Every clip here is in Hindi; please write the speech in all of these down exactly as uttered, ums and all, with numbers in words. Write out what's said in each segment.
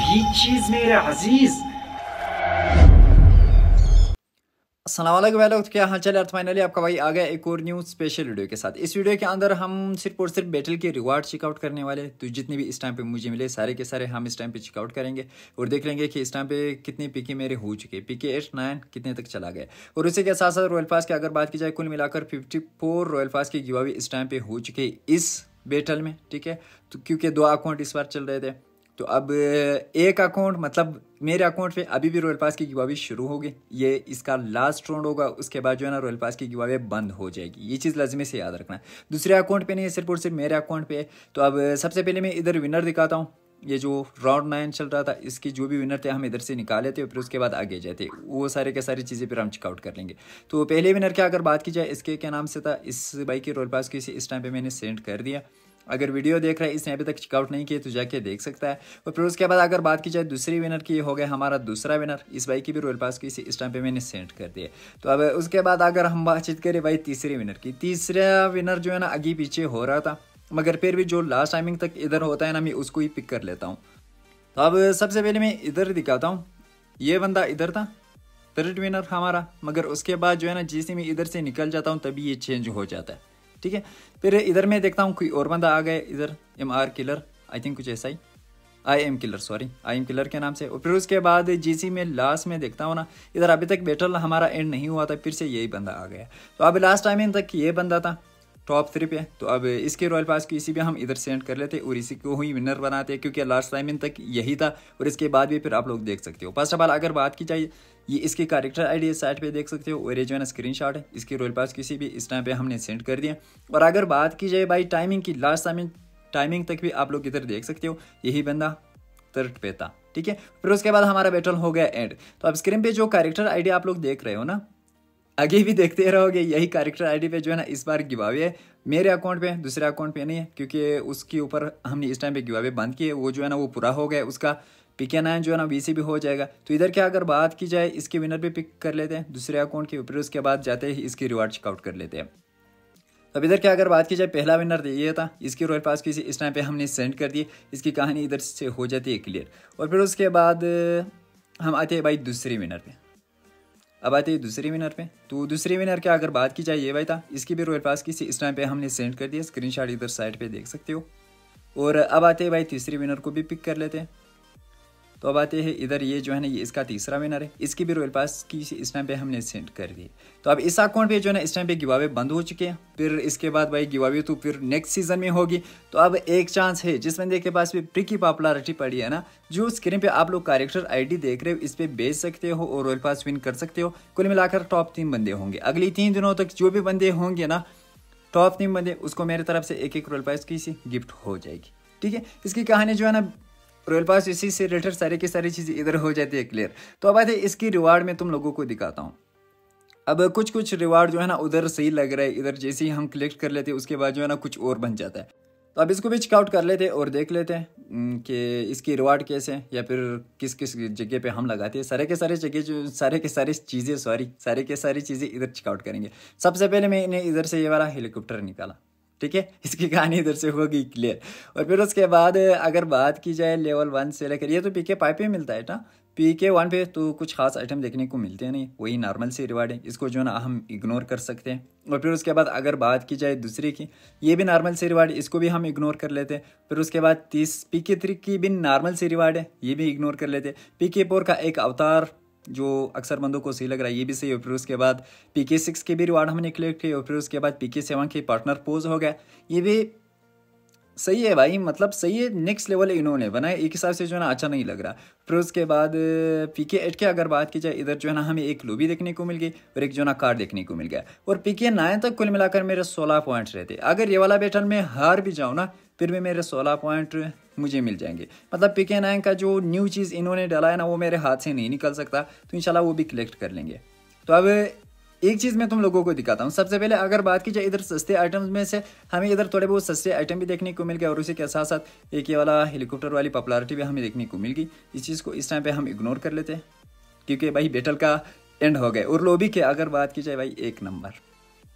यही चीज मेरे अजीज। अस्सलाम वालेकुम लोग, क्या हाल चाल है। फाइनली आपका भाई आ गया एक और न्यू स्पेशल वीडियो के साथ। इस वीडियो के अंदर हम सिर्फ और सिर्फ बैटल के रिवार्ड चेकआउट करने वाले हैं। तो जितने भी इस टाइम पे मुझे मिले सारे के सारे हम इस टाइम पे चेकआउट करेंगे और देख लेंगे कि इस टाइम पे कितने पीके मेरे हो चुके, पीके एट नाइन कितने तक चला गया। और उसी के साथ साथ रॉयल पास की अगर बात की जाए, कुल मिलाकर फिफ्टी फोर रॉयल पास की गिवावी इस टाइम पे हो चुके इस बैटल में, ठीक है। तो क्योंकि दो अकाउंट इस बार चल रहे थे, तो अब एक अकाउंट मतलब मेरे अकाउंट पे अभी भी रॉयल पास की गिवावी शुरू होगी। ये इसका लास्ट राउंड होगा, उसके बाद जो है ना रॉयल पास की गिवावी बंद हो जाएगी। ये चीज़ लाजमी से याद रखना है। दूसरे अकाउंट पे नहीं है, सिर्फ और सिर्फ मेरे अकाउंट पे है। तो अब सबसे पहले मैं इधर विनर दिखाता हूँ। ये जो राउंड नाइन चल रहा था, इसकी जो भी विनर थे हम इधर से निकाले थे, फिर उसके बाद आगे जाते, वो सारे के सारी चीज़ें फिर हम चेकआउट कर लेंगे। तो पहले विनर की अगर बात की जाए, इसके क्या नाम से था, इस बाइक की रॉयल पास की इस टाइम पे मैंने सेंड कर दिया। अगर वीडियो देख रहा है, इसने अभी तक चेकआउट नहीं किया तो जाके देख सकता है। और फिर उसके बाद अगर बात की जाए दूसरी विनर की, हो गया हमारा दूसरा विनर। इस बाइक की भी रॉयल पास की इस टाइम पे मैंने सेंड कर दिया। तो अब उसके बाद अगर हम बातचीत करें भाई तीसरे विनर की, तीसरा विनर जो है ना आगे पीछे हो रहा था, मगर फिर भी जो लास्ट टाइमिंग तक इधर होता है ना, मैं उसको ही पिक कर लेता हूँ। तो अब सबसे पहले मैं इधर दिखाता हूँ। ये बंदा इधर था, थर्ड विनर हमारा, मगर उसके बाद जो है ना जैसे मैं इधर से निकल जाता हूँ तभी ये चेंज हो जाता है, ठीक है। फिर इधर मैं देखता हूँ कोई और बंदा आ गया, इधर M R killer, I think कुछ ऐसा ही, I am killer, sorry I am killer के नाम से। और फिर उसके बाद जीसी में लास्ट में देखता हूँ ना, इधर अभी तक बैटल हमारा एंड नहीं हुआ था, फिर से यही बंदा आ गया। तो अब लास्ट टाइम तक ये बंदा था टॉप थ्री पे। तो अब इसके रॉयल पास की इसी भी हम इधर सेंड कर लेते और इसी को ही विनर बनाते, क्योंकि लास्ट टाइम तक यही था। और इसके बाद भी फिर आप लोग देख सकते हो। फर्स्ट ऑफ ऑल अगर बात की जाए, ये इसकी कैरेक्टर आईडी साइट पे देख सकते हो, और ये जो है ना स्क्रीनशॉट है इसकी रॉयल पास किसी भी इस टाइम पे हमने सेंड कर दिया। और अगर बात की जाए भाई टाइमिंग की, लास्ट टाइमिंग टाइमिंग तक भी आप लोग इधर देख सकते हो, यही बंदा थर्ड पे था, ठीक है। फिर उसके बाद हमारा बैटल हो गया एंड। तो अब स्क्रीन पे जो कैरेक्टर आईडी आप लोग देख रहे हो ना, आगे भी देखते रहोगे, यही कैरेक्टर आईडी पे जो है ना इस बार गिवावे है मेरे अकाउंट पे, दूसरे अकाउंट पे नहीं है, क्योंकि उसके ऊपर हमने इस टाइम पे गिवावे बंद किए। वो जो है ना वो पूरा हो गया, उसका पीके नाइन जो है ना वीसी भी हो जाएगा। तो इधर क्या अगर बात की जाए, इसके विनर भी पिक कर लेते हैं दूसरे अकाउंट के ऊपर, उसके बाद जाते ही इसकी रिवार्ड चेकआउट कर लेते हैं। अब इधर क्या अगर बात की जाए, पहला विनर ये था, इसकी रॉयल पास की इस टाइम पे हमने सेंड कर दी, इसकी कहानी इधर से हो जाती है क्लियर। और फिर उसके बाद हम आते हैं भाई दूसरी विनर पे। अब आते हैं दूसरी विनर पे। तो दूसरी विनर क्या अगर बात की जाए, ये भाई था, इसकी भी रॉयल पास की इस टाइम पे हमने सेंड कर दिया, स्क्रीनशॉट इधर साइड पे देख सकते हो। और अब आते हैं भाई तीसरी विनर को भी पिक कर लेते हैं। तो अब आते हैं इधर, ये जो है ना ये इसका तीसरा विनर है, इसकी भी रॉयल पास की इस टाइम पे हमने सेंड कर दी। तो अब इस अकाउंट पे जो है ना इस टाइम पे गिवावे बंद हो चुके हैं। फिर इसके बाद भाई गिवावे तो फिर नेक्स्ट सीजन में होगी। तो अब एक चांस है जिस बंदे के पास भी प्रिकी पॉपुलैरिटी पड़ी है ना, जो स्क्रीन पे आप लोग कैरेक्टर आईडी देख रहे हो, इस पे बेच सकते हो और रॉयल पास विन कर सकते हो। कुल मिलाकर टॉप तीन बंदे होंगे अगली तीन दिनों तक। जो भी बंदे होंगे ना टॉप तीन बंदे, उसको मेरी तरफ से एक एक रॉयल पास की सी गिफ्ट हो जाएगी, ठीक है। इसकी कहानी जो है ना रॉयल पास इसी से रिलेटेड सारी की सारी चीज़ें इधर हो जाती है क्लियर। तो अब आते इसकी रिवार्ड में तुम लोगों को दिखाता हूँ। अब कुछ कुछ रिवार्ड जो है ना उधर सही लग रहा है, इधर जैसे ही हम कलेक्ट कर लेते हैं उसके बाद जो है ना कुछ और बन जाता है। तो अब इसको भी चेकआउट कर लेते हैं और देख लेते हैं कि इसकी रिवार्ड कैसे है, या फिर किस किस जगह पे हम लगाते हैं। सारे के सारे जगह जो सारे के सारी चीज़ें सॉरी सारे के सारी चीज़ें इधर चेकआउट करेंगे। सबसे पहले मैंने इधर से ये वाला हेलीकॉप्टर निकाला, ठीक है, इसकी कहानी इधर से होगी क्लियर। और फिर उसके बाद अगर बात की जाए लेवल वन से लेकर, ये तो पीके फाइव पे मिलता है ना, पीके वन पे तो कुछ खास आइटम देखने को मिलते हैं नहीं, वही नॉर्मल सी रिवार्ड है, इसको जो है ना हम इग्नोर कर सकते हैं। और फिर उसके बाद अगर बात की जाए दूसरी की, ये भी नॉर्मल सी रिवार्ड है, इसको भी हम इग्नोर कर लेते हैं। फिर उसके बाद तीस पीके थ्री की भी नॉर्मल सी रिवार्ड है, ये भी इग्नोर कर लेते हैं। पीके फोर का एक अवतार जो अक्सर बंदों को सही लग रहा है, ये भी सही है। फिर उसके बाद पीके सिक्स के भी रिवार्ड हमने कलेक्ट किए। और फिर उसके बाद पीके सेवन के पार्टनर पोज हो गया, ये भी सही है भाई, मतलब सही है, नेक्स्ट लेवल इन्होंने बनाया, एक हिसाब से जो है ना अच्छा नहीं लग रहा। फिर उसके बाद पीके एट की अगर बात की जाए, इधर जो है ना हमें एक लॉबी देखने को मिल गई और एक जो ना कार देखने को मिल गया। और पीके नाइन तक कुल मिलाकर मेरे सोलह पॉइंट्स रहते। अगर ये वाला बैटल में हार भी जाऊँ ना, फिर भी मेरे सोलह पॉइंट मुझे मिल जाएंगे। मतलब पीके नाइन का जो न्यू चीज़ इन्होंने डाला है ना, वो मेरे हाथ से नहीं निकल सकता, तो इंशाल्लाह वो भी कलेक्ट कर लेंगे। तो अब एक चीज़ मैं तुम लोगों को दिखाता हूँ। सबसे पहले अगर बात की जाए इधर सस्ते आइटम्स में से, हमें इधर थोड़े बहुत सस्ते आइटम भी देखने को मिल गए। और उसी के साथ साथ एक ये वाला हेलीकॉप्टर वाली पॉपुलैरिटी भी हमें देखने को मिल गई। इस चीज़ को इस टाइम पे हम इग्नोर कर लेते हैं, क्योंकि भाई बैटल का एंड हो गए। और लॉबी के अगर बात की जाए भाई, एक नंबर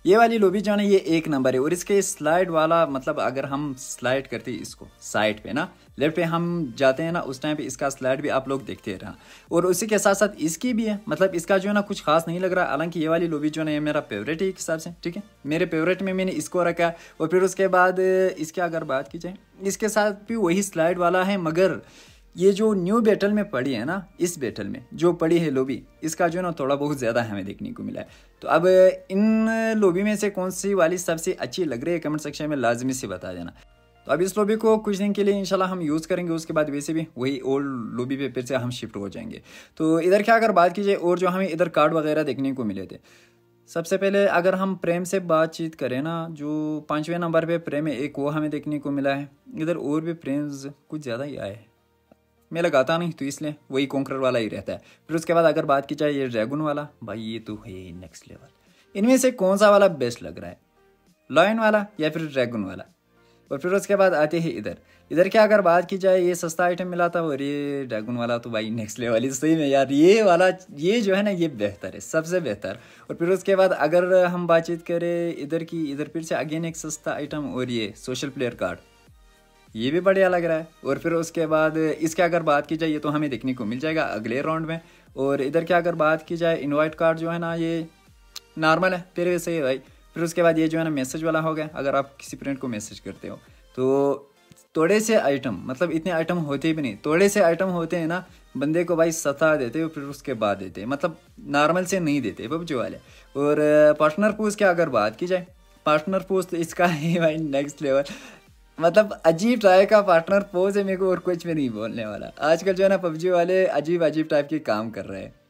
ये वाली लॉबी जो है ना ये एक नंबर है। और इसके स्लाइड वाला मतलब अगर हम स्लाइड करते हैं इसको साइड पे ना लेफ्ट पे हम जाते हैं ना उस टाइम पे इसका स्लाइड भी आप लोग देखते रहा। और उसी के साथ साथ इसकी भी है, मतलब इसका जो है ना कुछ खास नहीं लग रहा। हालांकि ये वाली लॉबी जो है ना ये मेरा फेवरेट है एक हिसाब से, ठीक है, मेरे फेवरेट में मैंने इसको रखा। और फिर उसके बाद इसके अगर बात की जाए इसके साथ भी वही स्लाइड वाला है, मगर ये जो न्यू बैटल में पड़ी है ना, इस बैटल में जो पड़ी है लॉबी, इसका जो है ना थोड़ा बहुत ज़्यादा हमें देखने को मिला है। तो अब इन लॉबी में से कौन सी वाली सबसे अच्छी लग रही है कमेंट सेक्शन में लाजमी से बता देना। तो अब इस लॉबी को कुछ दिन के लिए इंशाल्लाह हम यूज़ करेंगे, उसके बाद वैसे भी वही ओल्ड लॉबी पे फिर से हम शिफ्ट हो जाएंगे। तो इधर क्या अगर बात की जाए और जो हमें इधर कार्ड वगैरह देखने को मिले थे, सबसे पहले अगर हम प्रेम से बातचीत करें ना, जो पाँचवें नंबर पे प्रेम है एक, वो हमें देखने को मिला है। इधर और भी प्रेम्स कुछ ज़्यादा ही आए हैं, मैं लगाता नहीं तो इसलिए वही कॉन्करर वाला ही रहता है। फिर उसके बाद अगर बात की जाए ये ड्रैगन वाला, भाई ये तो है नेक्स्ट लेवल। इनमें से कौन सा वाला बेस्ट लग रहा है, लॉयन वाला या फिर ड्रैगन वाला? और फिर उसके बाद आते हैं इधर। इधर क्या अगर बात की जाए ये सस्ता आइटम मिला था और ये ड्रैगन वाला तो भाई नेक्स्ट लेवल। सही में यार ये वाला ये जो है ना ये बेहतर है, सबसे बेहतर। और फिर उसके बाद अगर हम बातचीत करें इधर की, इधर फिर से अगेन एक सस्ता आइटम और ये सोशल प्लेयर कार्ड, ये भी बढ़िया लग रहा है। और फिर उसके बाद इसके अगर बात की जाए ये तो हमें देखने को मिल जाएगा अगले राउंड में। और इधर क्या अगर बात की जाए इनवाइट कार्ड जो है ना ये नॉर्मल है, फिर वैसे ही भाई। फिर उसके बाद ये जो है ना मैसेज वाला हो गया, अगर आप किसी फ्रेंड को मैसेज करते हो तो थोड़े से आइटम, मतलब इतने आइटम होते भी नहीं, थोड़े से आइटम होते हैं ना बंदे को भाई सता देते हो, फिर उसके बाद देते हैं, मतलब नॉर्मल से नहीं देते पबजी वाले। और पार्टनर पोस्ट की अगर बात की जाए, पार्टनर पोस्ट इसका है भाई नेक्स्ट लेवल, मतलब अजीब टाइप का पार्टनर पोज है, मेरे को और कुछ भी नहीं बोलने वाला। आजकल जो है ना पबजी वाले अजीब अजीब टाइप के काम कर रहे हैं।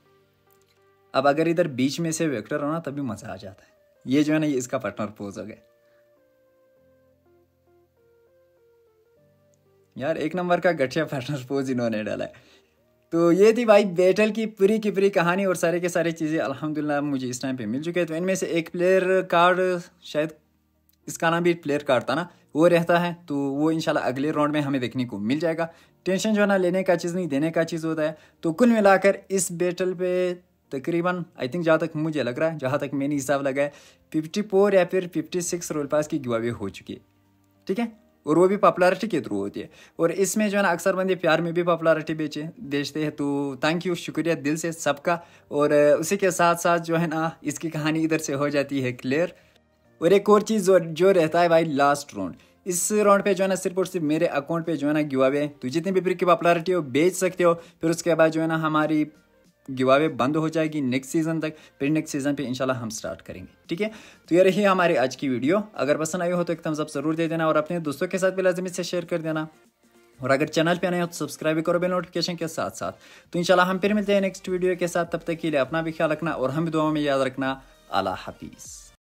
अब अगर इधर बीच में से वेक्टर हो ना तभी मजा आ जाता है। ये जो है ना ये इसका पार्टनर पोज हो गया यार, एक नंबर का गठिया पार्टनर पोज इन्होंने डाला है। तो ये थी भाई बैटल की पूरी की पूरी कहानी और सारे के सारे चीज़ें अल्हम्दुलिल्लाह मुझे इस टाइम पे मिल चुके हैं। तो इनमें से एक प्लेयर कार्ड, शायद इसका नाम भी प्लेयर कार्ड था ना, वो रहता है, तो वो इंशाल्लाह अगले राउंड में हमें देखने को मिल जाएगा। टेंशन जो है ना लेने का चीज़ नहीं देने का चीज़ होता है। तो कुल मिलाकर इस बैटल पे तकरीबन आई थिंक जहाँ तक मुझे लग रहा है, जहाँ तक मैंने हिसाब लगाया फिफ्टी फोर या फिर फिफ्टी सिक्स रोल पास की गिव अवे हो चुकी है, ठीक है, और वो भी पॉपुलैरिटी के थ्रू होती है। और इसमें जो है ना अक्सर बंदे प्यार में भी पॉपुलैरिटी बेचे बेचते हैं, तो थैंक यू, शुक्रिया दिल से सबका। और उसी के साथ साथ जो है ना इसकी कहानी इधर से हो जाती है क्लियर। और एक और चीज़ जो, जो रहता है भाई लास्ट राउंड, इस राउंड पे जो है ना सिर्फ और सिर्फ मेरे अकाउंट पे जो है ना गिव अवे, तो जितनी भी फ्री की पॉपुलैरिटी हो बेच सकते हो। फिर उसके बाद जो है ना हमारी गिव अवे बंद हो जाएगी नेक्स्ट सीज़न तक, फिर नेक्स्ट सीज़न पे इंशाल्लाह हम स्टार्ट करेंगे, ठीक है। तो ये रही हमारी आज की वीडियो। अगर पसंद आई हो तो एक थम्स अप जरूर दे देना और अपने दोस्तों के साथ भी लाजमी से शेयर कर देना। और अगर चैनल पे नए हो तो सब्सक्राइब भी करो बेल नोटिफिकेशन के साथ साथ। तो इंशाल्लाह हम फिर मिलते हैं नेक्स्ट वीडियो के साथ, तब तक के लिए अपना भी ख्याल रखना और हम भी दुआ में याद रखना। अल्लाह हाफिज़।